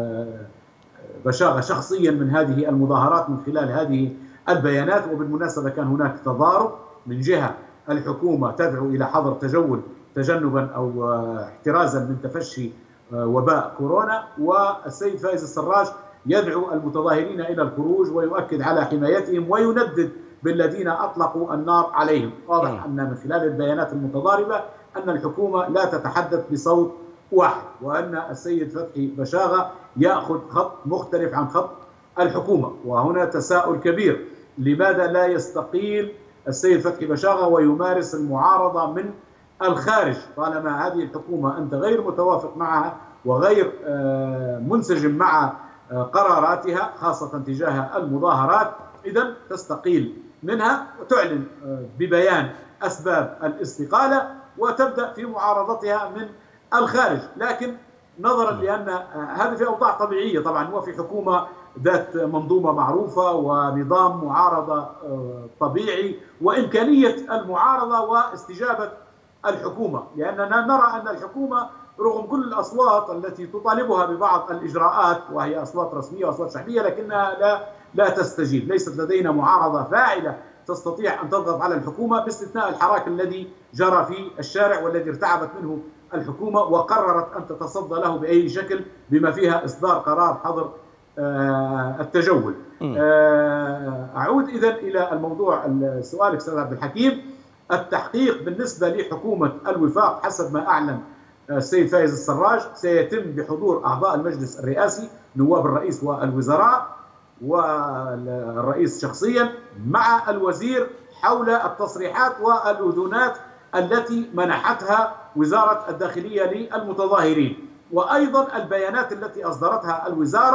بشاغة شخصيا من هذه المظاهرات من خلال هذه البيانات. وبالمناسبة كان هناك تضارب، من جهة الحكومة تدعو إلى حظر تجول تجنبا أو احترازا من تفشي وباء كورونا، والسيد فايز السراج يدعو المتظاهرين إلى الخروج ويؤكد على حمايتهم ويندد بالذين أطلقوا النار عليهم. واضح أن من خلال البيانات المتضاربة أن الحكومة لا تتحدث بصوت واحد، وأن السيد فتحي بشاغة يأخذ خط مختلف عن خط الحكومة. وهنا تساؤل كبير، لماذا لا يستقيل السيد فتحي بشاغة ويمارس المعارضة من الخارج، طالما هذه الحكومة أنت غير متوافق معها وغير منسجم مع قراراتها خاصة تجاه المظاهرات، إذن تستقيل منها وتعلن ببيان أسباب الاستقالة وتبدأ في معارضتها من الخارج. لكن نظرا لأن هذه في أوضاع طبيعية، طبعا هو في حكومة ذات منظومة معروفة ونظام معارضة طبيعي وإمكانية المعارضة واستجابة الحكومة، لأننا نرى أن الحكومة رغم كل الأصوات التي تطالبها ببعض الإجراءات وهي أصوات رسمية وأصوات شعبية، لكنها لا تستجيب. ليست لدينا معارضة فاعلة تستطيع أن تضغط على الحكومة، باستثناء الحراك الذي جرى في الشارع والذي ارتعبت منه الحكومة وقررت أن تتصدى له بأي شكل، بما فيها إصدار قرار حظر التجول. أعود إذن إلى الموضوع سؤالك أستاذ عبد الحكيم. التحقيق بالنسبة لحكومة الوفاق حسب ما أعلن السيد فايز السراج سيتم بحضور أعضاء المجلس الرئاسي، نواب الرئيس والوزراء والرئيس شخصيا مع الوزير، حول التصريحات والأذونات التي منحتها وزارة الداخلية للمتظاهرين، وأيضا البيانات التي أصدرتها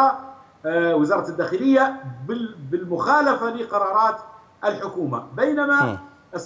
وزارة الداخلية بالمخالفة لقرارات الحكومة. بينما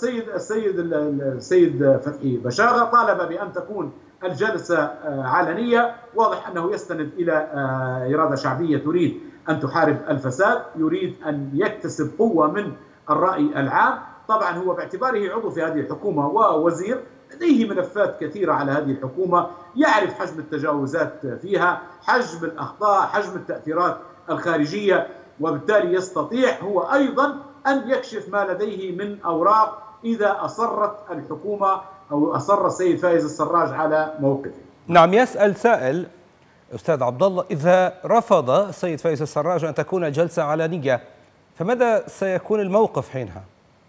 السيد فتحي بشاغة طالب بأن تكون الجلسة علنية. واضح أنه يستند إلى إرادة شعبية تريد أن تحارب الفساد، يريد أن يكتسب قوة من الرأي العام. طبعا هو باعتباره عضو في هذه الحكومة ووزير لديه ملفات كثيرة على هذه الحكومة، يعرف حجم التجاوزات فيها، حجم الأخطاء، حجم التأثيرات الخارجية، وبالتالي يستطيع هو أيضا أن يكشف ما لديه من أوراق إذا أصرت الحكومة أو أصر السيد فايز السراج على موقفه. نعم، يسأل سائل أستاذ عبد الله، إذا رفض السيد فايز السراج أن تكون الجلسة علنية فماذا سيكون الموقف حينها؟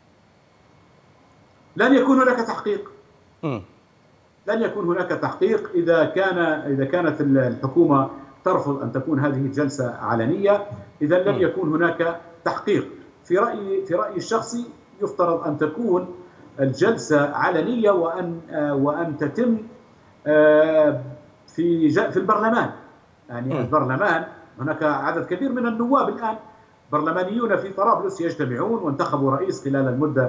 لن يكون هناك تحقيق. لن يكون هناك تحقيق إذا كانت الحكومة ترفض أن تكون هذه الجلسة علنية، إذا لن يكون هناك تحقيق. في رأيي الشخصي يفترض أن تكون الجلسة علنية وأن تتم في البرلمان. يعني البرلمان هناك عدد كبير من النواب الآن برلمانيون في طرابلس يجتمعون وانتخبوا رئيس خلال المدة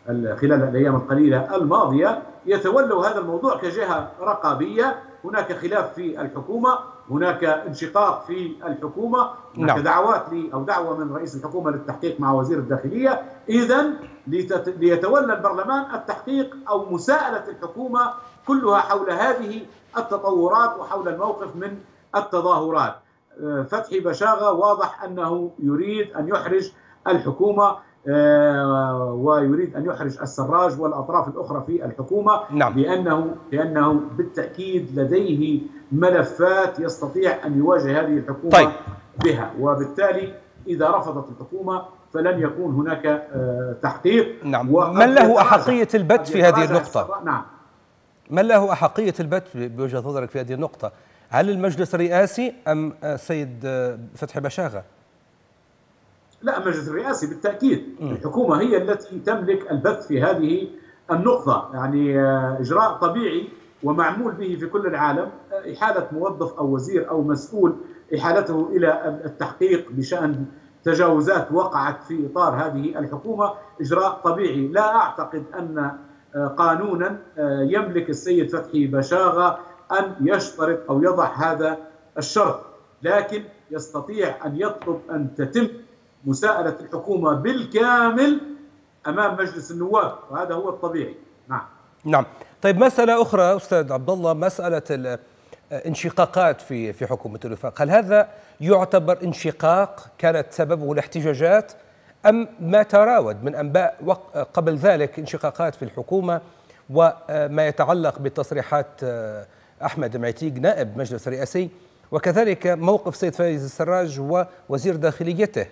خلال الأيام القليلة الماضية يتولوا هذا الموضوع كجهة رقابية. هناك خلاف في الحكومة، هناك انشقاق في الحكومة، هناك دعوات أو دعوة من رئيس الحكومة للتحقيق مع وزير الداخلية. إذن ليتولى البرلمان التحقيق أو مساءلة الحكومة كلها حول هذه التطورات وحول الموقف من التظاهرات. فتحي بشاغة واضح أنه يريد أن يحرج الحكومة ويريد أن يحرج السراج والأطراف الأخرى في الحكومة. نعم. لأنه بالتأكيد لديه ملفات يستطيع أن يواجه هذه الحكومة بها، وبالتالي إذا رفضت الحكومة فلن يكون هناك تحقيق. نعم. من له أحقية البت في هذه النقطة؟ نعم. من له أحقية البت بوجهة نظرك في هذه النقطة؟ هل المجلس الرئاسي أم السيد فتحي بشاغة؟ لا، المجلس الرئاسي بالتأكيد. الحكومة هي التي تملك البث في هذه النقطة، يعني إجراء طبيعي ومعمول به في كل العالم. إحالة موظف أو وزير أو مسؤول، إحالته إلى التحقيق بشأن تجاوزات وقعت في إطار هذه الحكومة، إجراء طبيعي. لا أعتقد أن قانونا يملك السيد فتحي بشاغة أن يشترط أو يضع هذا الشرط، لكن يستطيع أن يطلب أن تتم مساءلة الحكومة بالكامل أمام مجلس النواب، وهذا هو الطبيعي. نعم. طيب، مسألة أخرى أستاذ عبد الله، مسألة الانشقاقات في حكومة الوفاق. هل هذا يعتبر انشقاق كانت سببه الاحتجاجات، أم ما تراود من أنباء قبل ذلك انشقاقات في الحكومة وما يتعلق بتصريحات أحمد معتيق نائب مجلس رئاسي، وكذلك موقف سيد فايز السراج ووزير داخليته؟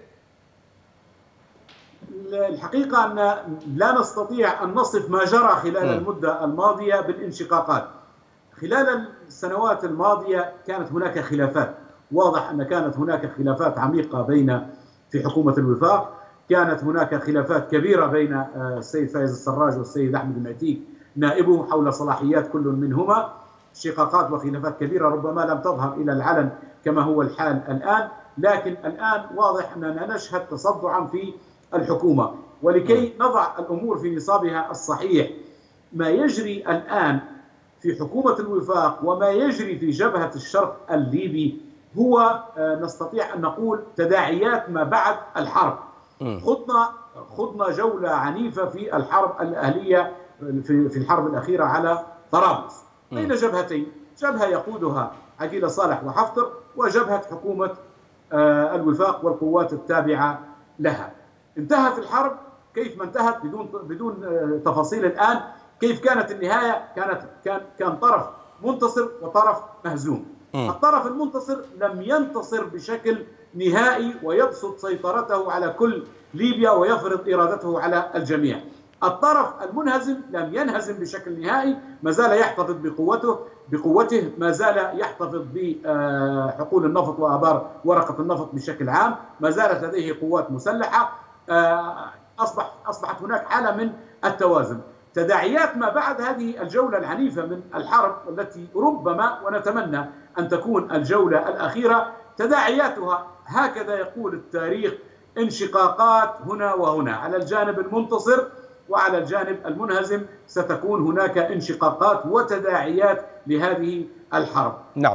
الحقيقة أن لا نستطيع أن نصف ما جرى خلال المدة الماضية بالانشقاقات. خلال السنوات الماضية كانت هناك خلافات، واضح أن كانت هناك خلافات عميقة في حكومة الوفاق. كانت هناك خلافات كبيرة بين السيد فايز السراج والسيد أحمد معتيق نائبه حول صلاحيات كل منهما. شقاقات وخلافات كبيرة ربما لم تظهر إلى العلن كما هو الحال الآن، لكن الآن واضح أننا نشهد تصدعا في الحكومة. ولكي نضع الأمور في نصابها الصحيح، ما يجري الآن في حكومة الوفاق وما يجري في جبهة الشرق الليبي هو نستطيع أن نقول تداعيات ما بعد الحرب. خضنا جولة عنيفة في الحرب الأهلية في الحرب الأخيرة على طرابلس بين جبهتين، جبهة يقودها عقيلة صالح وحفتر، وجبهة حكومة الوفاق والقوات التابعة لها. انتهت الحرب كيف ما انتهت بدون تفاصيل الآن. كيف كانت النهاية؟ كان طرف منتصر وطرف مهزوم. الطرف المنتصر لم ينتصر بشكل نهائي ويبسط سيطرته على كل ليبيا ويفرض إرادته على الجميع. الطرف المنهزم لم ينهزم بشكل نهائي، ما زال يحتفظ بقوته، ما زال يحتفظ بحقول النفط وآبار ورقة النفط بشكل عام، ما زالت لديه قوات مسلحة. أصبحت هناك حالة من التوازن. تداعيات ما بعد هذه الجولة العنيفة من الحرب، التي ربما ونتمنى أن تكون الجولة الأخيرة، تداعياتها هكذا يقول التاريخ: انشقاقات هنا وهنا، على الجانب المنتصر وعلى الجانب المنهزم ستكون هناك انشقاقات وتداعيات لهذه الحرب. نعم.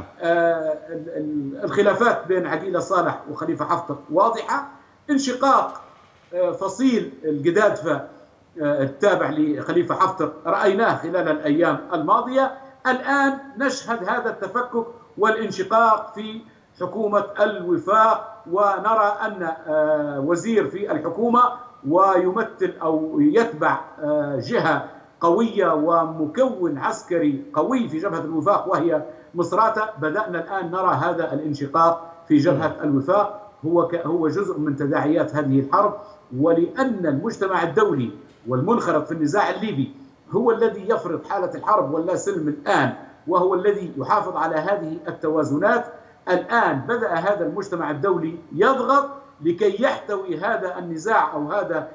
الخلافات بين عقيلة صالح وخليفة حفتر واضحة. انشقاق فصيل القدادفة التابع لخليفة حفتر رأيناه خلال الأيام الماضية. الآن نشهد هذا التفكك والانشقاق في حكومة الوفاق، ونرى أن وزير في الحكومة ويمثل أو يتبع جهة قوية ومكون عسكري قوي في جبهة الوفاق وهي مصراتة. بدأنا الآن نرى هذا الانشقاق في جبهة الوفاق، هو جزء من تداعيات هذه الحرب. ولأن المجتمع الدولي والمنخرط في النزاع الليبي هو الذي يفرض حالة الحرب واللا سلم الآن، وهو الذي يحافظ على هذه التوازنات، الآن بدأ هذا المجتمع الدولي يضغط لكي يحتوي هذا النزاع أو هذا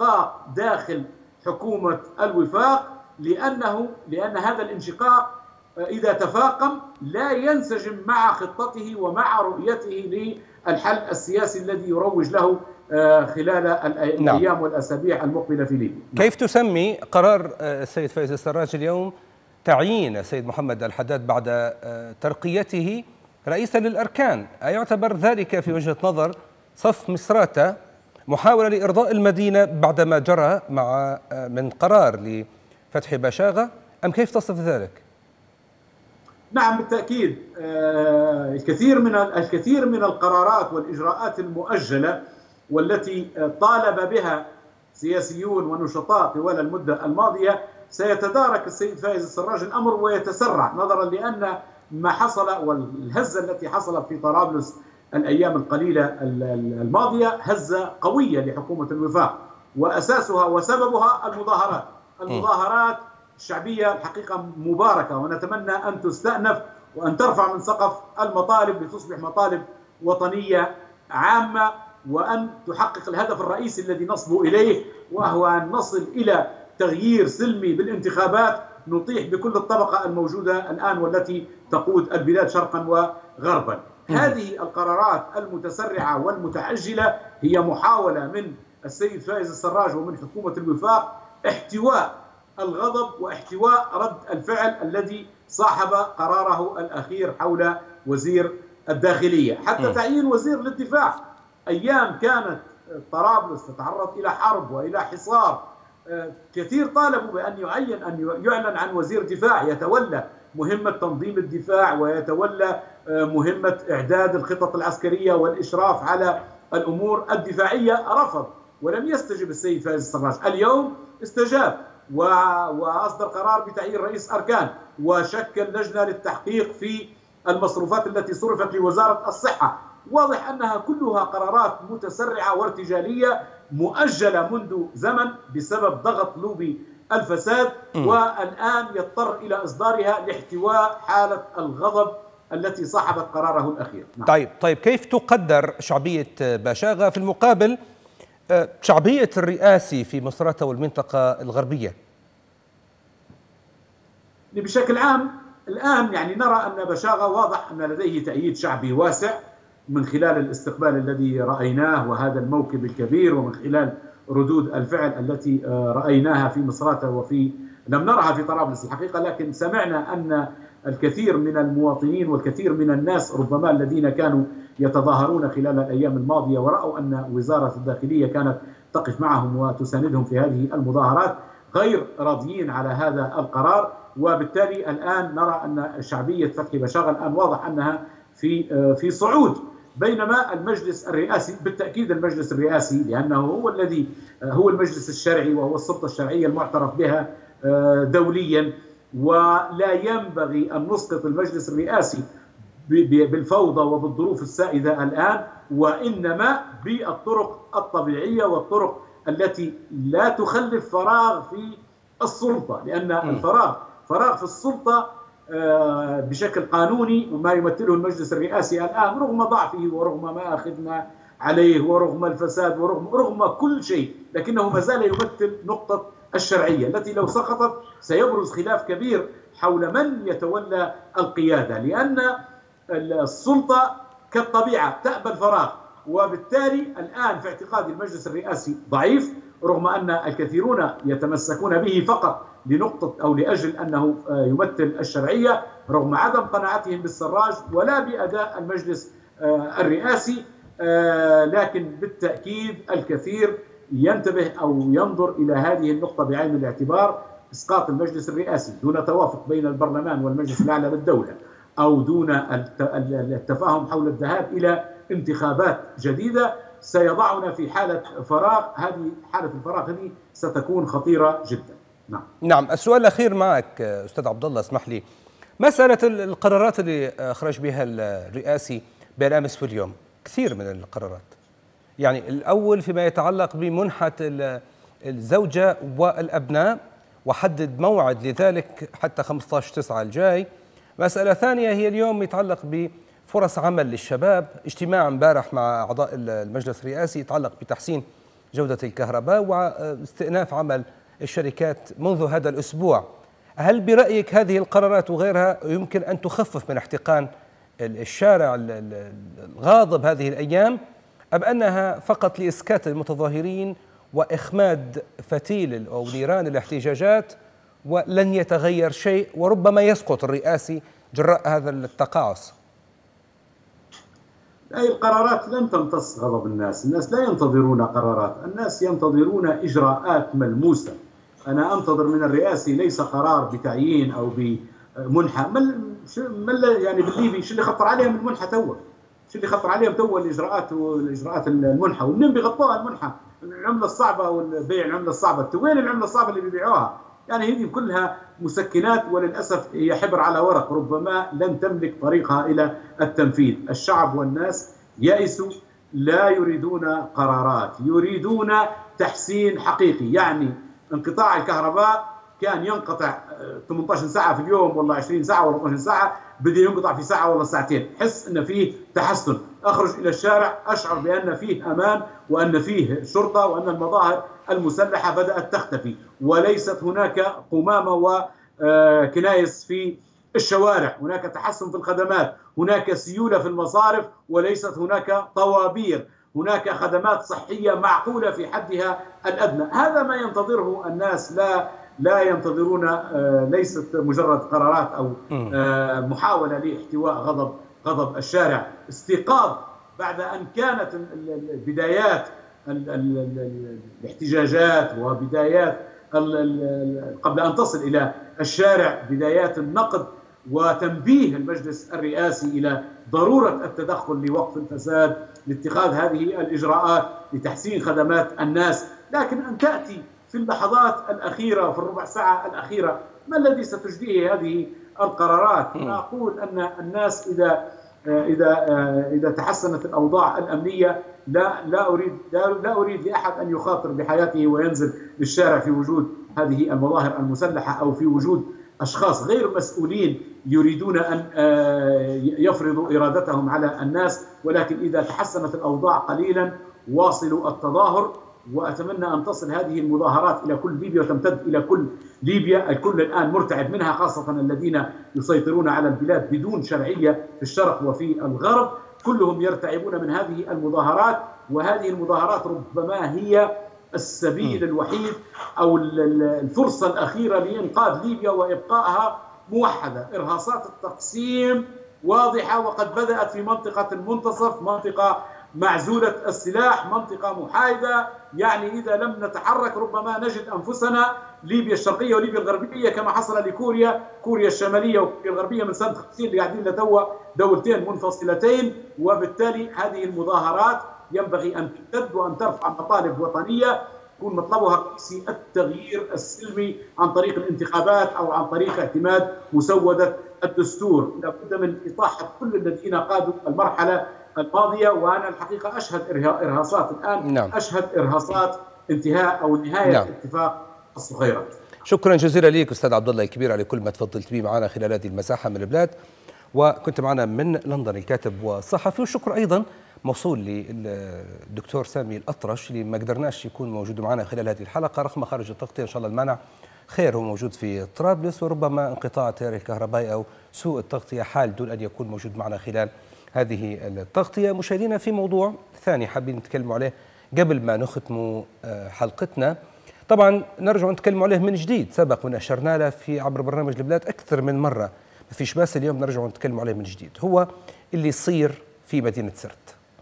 الانشقاق داخل حكومة الوفاق، لأن هذا الانشقاق إذا تفاقم لا ينسجم مع خطته ومع رؤيته للحل السياسي الذي يروج له خلال الأيام والأسابيع المقبلة في ليبيا. كيف تسمي قرار السيد فايز السراج اليوم تعيين السيد محمد الحداد بعد ترقيته رئيسا للأركان؟ أيعتبر ذلك في وجهة نظر صف مصراتة محاولة لإرضاء المدينة بعدما جرى من قرار لفتحي باشاغة، أم كيف تصف ذلك؟ نعم بالتأكيد، الكثير من القرارات والإجراءات المؤجلة والتي طالب بها سياسيون ونشطاء طوال المدة الماضية سيتدارك السيد فايز السراج الأمر ويتسرع، نظرا لأن ما حصل والهزة التي حصلت في طرابلس الأيام القليلة الماضية هزة قوية لحكومة الوفاق، وأساسها وسببها المظاهرات الشعبية الحقيقة مباركة، ونتمنى أن تستأنف وأن ترفع من سقف المطالب لتصبح مطالب وطنية عامة، وأن تحقق الهدف الرئيسي الذي نصبو إليه، وهو أن نصل إلى تغيير سلمي بالانتخابات نطيح بكل الطبقة الموجودة الآن والتي تقود البلاد شرقا وغربا. هذه القرارات المتسرعة والمتعجلة هي محاولة من السيد فايز السراج ومن حكومة الوفاق احتواء الغضب واحتواء رد الفعل الذي صاحب قراره الأخير حول وزير الداخلية، حتى تعيين وزير للدفاع. أيام كانت طرابلس تتعرض إلى حرب وإلى حصار، كثير طالبوا بأن يعلن عن وزير دفاع يتولى مهمة تنظيم الدفاع ويتولى مهمة إعداد الخطط العسكرية والإشراف على الأمور الدفاعية. رفض ولم يستجب السيد فايز السراج. اليوم استجاب وأصدر قرار بتعيين رئيس أركان، وشكل لجنة للتحقيق في المصروفات التي صرفت لوزارة الصحة. واضح أنها كلها قرارات متسرعة وارتجالية مؤجلة منذ زمن بسبب ضغط لوبي الفساد، والآن يضطر إلى إصدارها لاحتواء حالة الغضب التي صاحبت قراره الأخير. طيب كيف تقدر شعبية باشاغة في المقابل شعبية الرئاسي في مصراتة والمنطقة الغربية؟ بشكل عام الآن نرى أن باشاغة واضح أن لديه تأييد شعبي واسع من خلال الاستقبال الذي رأيناه وهذا الموكب الكبير، ومن خلال ردود الفعل التي رأيناها في مصراتة لم نرها في طرابلس الحقيقة، لكن سمعنا أن الكثير من المواطنين والكثير من الناس ربما الذين كانوا يتظاهرون خلال الأيام الماضية ورأوا أن وزارة الداخلية كانت تقف معهم وتساندهم في هذه المظاهرات غير راضيين على هذا القرار، وبالتالي الآن نرى أن شعبية فتحي باشاغة الآن واضح أنها في صعود، بينما المجلس الرئاسي بالتأكيد المجلس الرئاسي لأنه هو المجلس الشرعي وهو السلطة الشرعية المعترف بها دوليا، ولا ينبغي أن نسقط المجلس الرئاسي بالفوضى وبالظروف السائدة الآن، وإنما بالطرق الطبيعية والطرق التي لا تخلف فراغ في السلطة، لأن فراغ في السلطة بشكل قانوني وما يمثله المجلس الرئاسي الآن رغم ضعفه ورغم ما أخذنا عليه ورغم الفساد ورغم كل شيء، لكنه ما زال يمثل نقطة الشرعية التي لو سقطت سيبرز خلاف كبير حول من يتولى القيادة، لأن السلطة كالطبيعة تأبى الفراغ، وبالتالي الآن في اعتقادي المجلس الرئاسي ضعيف رغم أن الكثيرون يتمسكون به فقط لنقطة أو لأجل أنه يمثل الشرعية رغم عدم قناعتهم بالسراج ولا بأداء المجلس الرئاسي، لكن بالتأكيد الكثير ينتبه أو ينظر إلى هذه النقطة بعين الاعتبار. إسقاط المجلس الرئاسي دون توافق بين البرلمان والمجلس الأعلى للدولة أو دون التفاهم حول الذهاب إلى انتخابات جديدة سيضعنا في حالة فراغ، هذه حالة الفراغ هذه ستكون خطيرة جدا. نعم. السؤال الأخير معك أستاذ عبد الله، اسمح لي، مسألة القرارات اللي أخرج بها الرئاسي بالأمس واليوم، كثير من القرارات، الأول فيما يتعلق بمنحة الزوجة والأبناء وحدد موعد لذلك حتى 15/9 الجاي. مسألة ثانية هي اليوم يتعلق بفرص عمل للشباب، اجتماع امبارح مع أعضاء المجلس الرئاسي يتعلق بتحسين جودة الكهرباء واستئناف عمل الشركات منذ هذا الأسبوع. هل برأيك هذه القرارات وغيرها يمكن أن تخفف من احتقان الشارع الغاضب هذه الأيام، أم أنها فقط لإسكات المتظاهرين وإخماد فتيل أو نيران الاحتجاجات ولن يتغير شيء وربما يسقط الرئاسي جراء هذا التقاعس؟ أي القرارات لن تمتص غضب الناس لا ينتظرون قرارات، الناس ينتظرون إجراءات ملموسة. أنا أنتظر من الرئاسي ليس قرار بتعيين أو بمنحة، يعني بالليبي شو اللي خطر عليهم المنحة توا؟ شو اللي خطر عليهم توا الإجراءات المنحة، ومنين بيغطوها المنحة؟ العملة الصعبة والبيع العملة الصعبة، وين العملة الصعبة اللي بيبيعوها؟ يعني هذه كلها مسكنات، وللأسف هي حبر على ورق ربما لن تملك طريقها إلى التنفيذ. الشعب والناس يئسوا، لا يريدون قرارات، يريدون تحسين حقيقي. يعني انقطاع الكهرباء كان ينقطع 18 ساعة في اليوم والله 20 ساعة ولا 12 ساعة، بدأ ينقطع في ساعة ولا ساعتين، حس أن فيه تحسن، أخرج إلى الشارع أشعر بأن فيه أمان وأن فيه شرطة وأن المظاهر المسلحة بدأت تختفي، وليست هناك قمامة وكنايس في الشوارع، هناك تحسن في الخدمات، هناك سيولة في المصارف وليست هناك طوابير، هناك خدمات صحية معقولة في حدها الأدنى. هذا ما ينتظره الناس، لا ينتظرون، ليست مجرد قرارات أو محاولة لاحتواء غضب الشارع. استيقاظ بعد أن كانت بدايات الاحتجاجات وبدايات قبل أن تصل إلى الشارع بدايات النقد وتنبيه المجلس الرئاسي إلى ضرورة التدخل لوقف الفساد، لاتخاذ هذه الإجراءات لتحسين خدمات الناس. لكن أن تأتي في اللحظات الأخيرة، في الربع ساعة الأخيرة، ما الذي ستجديه هذه القرارات؟ أنا أقول أن الناس إذا تحسنت الأوضاع الأمنية لا أريد لأحد أن يخاطر بحياته وينزل للشارع في وجود هذه المظاهر المسلحة أو في وجود أشخاص غير مسؤولين يريدون أن يفرضوا إرادتهم على الناس. ولكن إذا تحسنت الأوضاع قليلا واصلوا التظاهر، وأتمنى أن تصل هذه المظاهرات إلى كل ليبيا وتمتد إلى كل ليبيا. الكل الآن مرتعب منها، خاصة الذين يسيطرون على البلاد بدون شرعية في الشرق وفي الغرب، كلهم يرتعبون من هذه المظاهرات. وهذه المظاهرات ربما هي السبيل الوحيد أو الفرصة الأخيرة لإنقاذ ليبيا وإبقائها موحدة. إرهاصات التقسيم واضحة وقد بدأت في منطقة المنتصف، منطقة معزولة السلاح، منطقة محايدة. يعني إذا لم نتحرك ربما نجد أنفسنا ليبيا الشرقية وليبيا الغربية كما حصل لكوريا الشمالية وكوريا الغربية من سنة 50 اللي قاعدين لتوا دولتين منفصلتين. وبالتالي هذه المظاهرات ينبغي أن تمتد وأن ترفع مطالب وطنية يكون مطلبها الرئيسي التغيير السلمي عن طريق الانتخابات أو عن طريق اعتماد مسودة الدستور. لابد من إطاحة كل الذين قادوا المرحلة الماضية. وأنا الحقيقة أشهد إرهاصات الآن. نعم. أشهد إرهاصات انتهاء أو نهاية نعم. اتفاق الصخيرات. شكرا جزيلا لك أستاذ عبد الله الكبير على كل ما تفضلت به معنا خلال هذه المساحة من البلاد، وكنت معنا من لندن الكاتب والصحفي. والشكر أيضا موصول للدكتور سامي الأطرش اللي ما قدرناش يكون موجود معنا خلال هذه الحلقة رغم خارج التغطية. إن شاء الله المانع خير، هو موجود في طرابلس، وربما انقطاع التيار الكهربائي أو سوء التغطية حال دون أن يكون موجود معنا خلال هذه التغطية. مشاهدينا، في موضوع ثاني حابين نتكلم عليه قبل ما نختم حلقتنا. طبعا نرجع نتكلم عليه من جديد، سبق ونشرنا له في عبر برنامج البلاد أكثر من مرة، ما فيش بس اليوم نرجع نتكلم عليه من جديد. هو اللي يصير في مدينة سرت،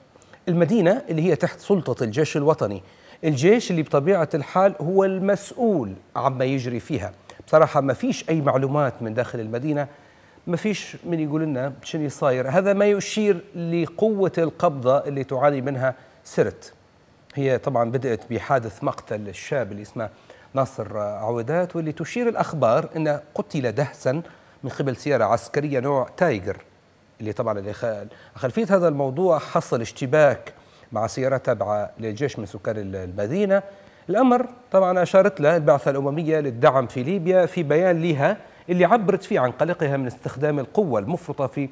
المدينة اللي هي تحت سلطة الجيش الوطني، الجيش اللي بطبيعة الحال هو المسؤول عما يجري فيها. بصراحة ما فيش أي معلومات من داخل المدينة، ما فيش من يقول لنا شنو صاير. هذا ما يشير لقوة القبضة اللي تعاني منها سرت. هي طبعا بدأت بحادث مقتل الشاب اللي اسمه ناصر عويدات، واللي تشير الأخبار أنه قتل دهسا من قبل سيارة عسكرية نوع تايجر، اللي طبعا اللي خلفية هذا الموضوع حصل اشتباك مع سيارة تابعة للجيش من سكان المدينة. الأمر طبعا أشارت له البعثة الأممية للدعم في ليبيا في بيان لها اللي عبرت فيه عن قلقها من استخدام القوة المفرطة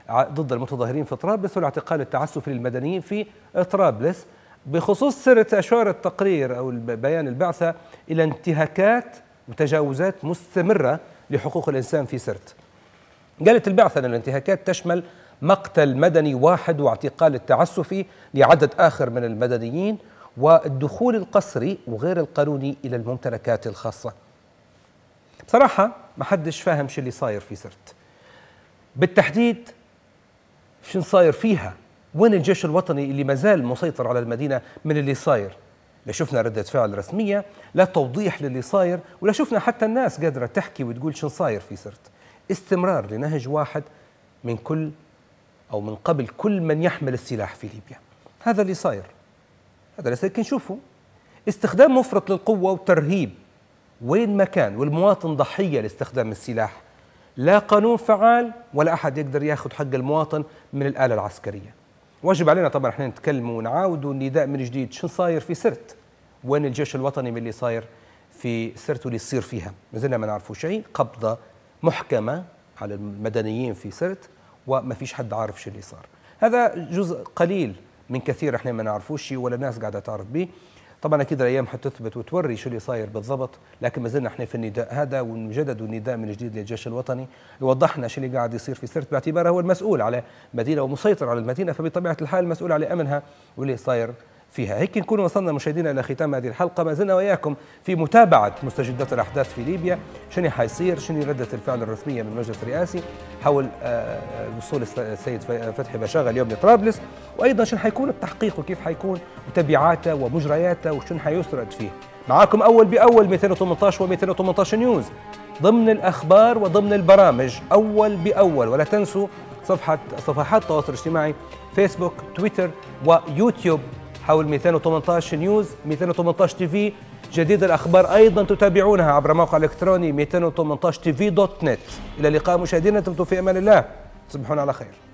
ضد المتظاهرين في طرابلس والاعتقال التعسفي للمدنيين في طرابلس. بخصوص سرت أشار التقرير أو بيان البعثة إلى انتهاكات وتجاوزات مستمرة لحقوق الإنسان في سرت. قالت البعثة أن الانتهاكات تشمل مقتل مدني واحد واعتقال التعسفي لعدد آخر من المدنيين والدخول القسري وغير القانوني إلى الممتلكات الخاصة. بصراحة ما حدش فاهم شو اللي صاير في سرت بالتحديد، شو صاير فيها، وين الجيش الوطني اللي ما زال مسيطر على المدينة من اللي صاير. لا شفنا ردة فعل رسمية، لا توضيح للي صاير، ولا شفنا حتى الناس قادرة تحكي وتقول شو صاير في سرت. استمرار لنهج واحد من كل أو من قبل كل من يحمل السلاح في ليبيا. هذا اللي صاير، هذا اللي صاير. نشوفه استخدام مفرط للقوة وترهيب وين ما كان، والمواطن ضحية لاستخدام السلاح. لا قانون فعال ولا أحد يقدر ياخذ حق المواطن من الآلة العسكرية. واجب علينا طبعا احنا نتكلم ونعاود النداء من جديد. شو صاير في سرت؟ وين الجيش الوطني من اللي صاير في سرت واللي يصير فيها؟ ما زلنا ما نعرفوا شيء. قبضة محكمة على المدنيين في سرت وما فيش حد عارف شو اللي صار. هذا جزء قليل من كثير احنا ما نعرفوش شيء ولا الناس قاعدة تعرف به. طبعا اكيد الايام حتثبت وتوري شو اللي صاير بالضبط، لكن ما زلنا احنا في النداء هذا، ونجدد النداء من جديد للجيش الوطني يوضح لنا شو اللي قاعد يصير في سرت، باعتباره هو المسؤول على مدينه ومسيطر على المدينه، فبطبيعه الحال مسؤول على امنها واللي صاير فيها. هيك نكون وصلنا مشاهدينا الى ختام هذه الحلقه. ما زلنا وياكم في متابعه مستجدات الاحداث في ليبيا، شنو حيصير، شنو رده الفعل الرسميه من المجلس الرئاسي حول وصول السيد فتحي بشاغة اليوم لطرابلس، وايضا شنو حيكون التحقيق وكيف حيكون وتبعاته ومجرياته وشنو حيسرد فيه. معاكم اول باول 218 و218 نيوز ضمن الاخبار وضمن البرامج اول باول. ولا تنسوا صفحات التواصل الاجتماعي فيسبوك، تويتر ويوتيوب حول 218 نيوز، 218 تي في. جديد الأخبار أيضا تتابعونها عبر موقع الإلكتروني 218tv.net. إلى اللقاء مشاهدينا، دمتم في أمان الله، تصبحون على خير.